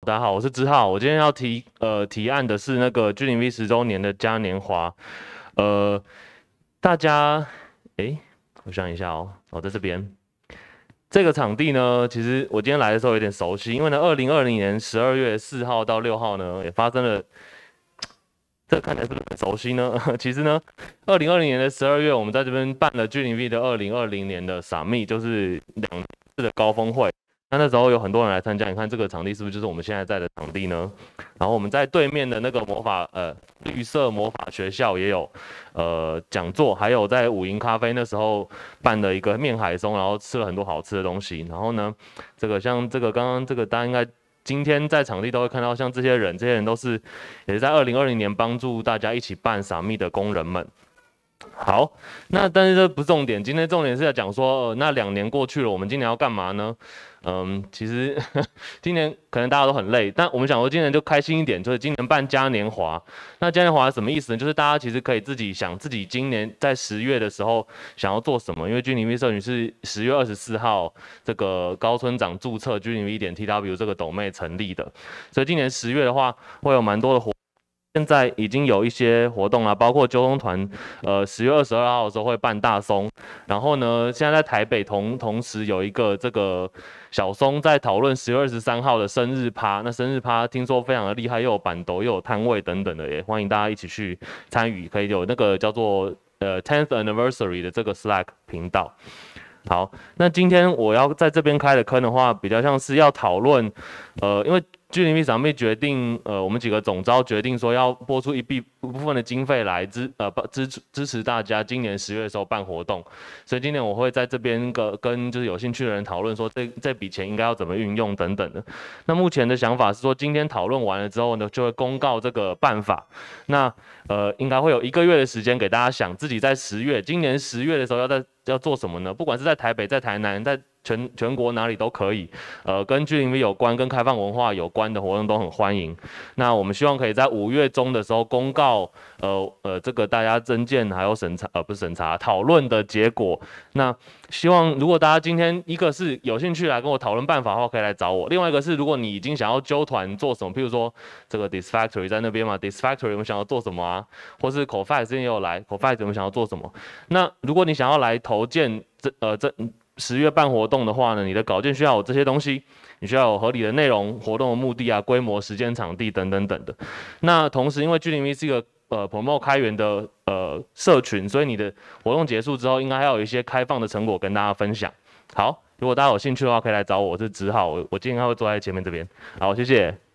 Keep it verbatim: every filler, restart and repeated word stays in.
大家好，我是志浩。我今天要提呃提案的是那个 G 零 V 十周年的嘉年华。呃，大家诶，我想一下哦，哦，在这边这个场地呢，其实我今天来的时候有点熟悉，因为呢，二零二零年十二月四号到六号呢，也发生了。这看起来是不是很熟悉呢？其实呢，二零二零年的十二月，我们在这边办了 G 零 V 的二零二零年的 Summit，就是两次的高峰会。那那时候有很多人来参加，你看这个场地是不是就是我们现在在的场地呢？然后我们在对面的那个魔法呃绿色魔法学校也有呃讲座，还有在五营咖啡那时候办的一个面海松，然后吃了很多好吃的东西。然后呢，这个像这个刚刚这个大家应该今天在场地都会看到，像这些人，这些人都是也是在二零二零年帮助大家一起办Summit的工人们。好，那但是这不是重点，今天重点是要讲说，呃，那两年过去了，我们今年要干嘛呢？嗯，其实呵呵今年可能大家都很累，但我们想说今年就开心一点，就是今年办嘉年华。那嘉年华什么意思呢？就是大家其实可以自己想自己今年在十月的时候想要做什么，因为 G 零 V 社群是十月二十四号这个高村长注册 G 零 V 点 T W 这个抖妹成立的，所以今年十月的话会有蛮多的活。现在已经有一些活动了，包括纠通团，呃，十月二十二号的时候会办大松，然后呢，现在在台北同同时有一个这个小松在讨论十月二十三号的生日趴，那生日趴听说非常的厉害，又有板斗又有摊位等等的，也欢迎大家一起去参与，可以有那个叫做呃 tenth anniversary 的这个 Slack 频道。好，那今天我要在这边开的坑的话，比较像是要讨论，呃，因为 G 零 V 上面决定，呃，我们几个总招决定说要拨出一笔部分的经费来支呃支持支持大家今年十月的时候办活动，所以今年我会在这边跟跟就是有兴趣的人讨论说这这笔钱应该要怎么运用等等的。那目前的想法是说，今天讨论完了之后呢，就会公告这个办法。那呃，应该会有一个月的时间给大家想自己在十月，今年十月的时候要在要做什么呢？不管是在台北、在台南、在全全国哪里都可以，呃，跟 G 零 V 有关、跟开放文化有关的活动都很欢迎。那我们希望可以在五月中的时候公告，呃呃，这个大家增建还有审查，呃，不是审查，讨论的结果。那希望如果大家今天一个是有兴趣来跟我讨论办法的话，可以来找我；另外一个是如果你已经想要揪团做什么，譬如说这个 Dis Factory 在那边嘛 ，Dis Factory 我们想要做什么啊？或是 Cofax 之前也有来 ，Cofax 我们想要做什么？那如果你想要来投件这呃这十月办活动的话呢，你的稿件需要有这些东西，你需要有合理的内容、活动的目的啊、规模、时间、场地等等等的。那同时，因为 G 零 V 是一个呃 promote 开源的呃社群，所以你的活动结束之后，应该还要有一些开放的成果跟大家分享。好，如果大家有兴趣的话，可以来找我，我是子浩，我我今天会坐在前面这边。好，谢谢。